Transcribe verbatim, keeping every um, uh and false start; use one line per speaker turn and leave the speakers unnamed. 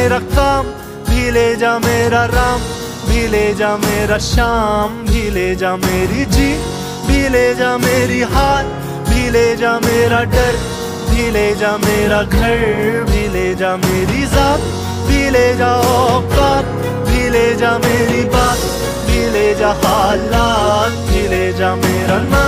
मेरा काम भी ले जा, मेरा राम भी ले जा, मेरा शाम भी ले जा, मेरी जी भी ले जा, मेरी हार भी ले जा, मेरा डर भी ले जा, मेरा घर भी ले जा, मेरी जात भी ले जा, औकात ले जा, मेरी बात भी ले जा, हालात भी ले जा, मेरा नाम